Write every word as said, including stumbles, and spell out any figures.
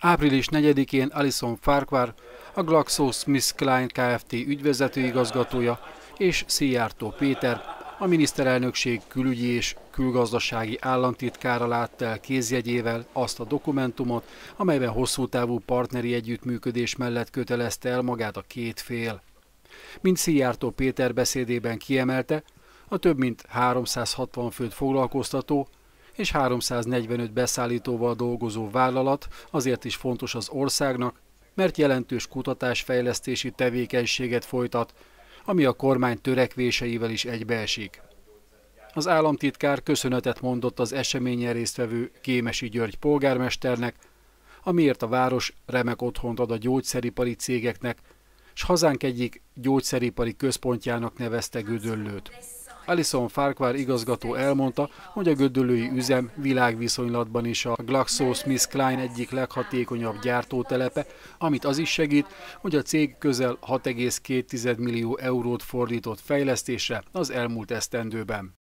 április negyedikén Alison Farquhar, a GlaxoSmithKline Kft. Ügyvezetőigazgatója és Szijjártó Péter, a miniszterelnökség külügyi és külgazdasági államtitkára látta el kézjegyével azt a dokumentumot, amelyben hosszú távú partneri együttműködés mellett kötelezte el magát a két fél. Mint Szijjártó Péter beszédében kiemelte, a több mint háromszázhatvan főt foglalkoztató és háromszáznegyvenöt beszállítóval dolgozó vállalat azért is fontos az országnak, mert jelentős kutatásfejlesztési tevékenységet folytat, ami a kormány törekvéseivel is egybeesik. Az államtitkár köszönetet mondott az eseményen résztvevő Kémesi György polgármesternek, amiért a város remek otthont ad a gyógyszeripari cégeknek, s hazánk egyik gyógyszeripari központjának nevezte Gödöllőt. Alison Farquhar igazgató elmondta, hogy a gödöllői üzem világviszonylatban is a GlaxoSmithKline egyik leghatékonyabb gyártótelepe, amit az is segít, hogy a cég közel hat egész két millió eurót fordított fejlesztésre az elmúlt esztendőben.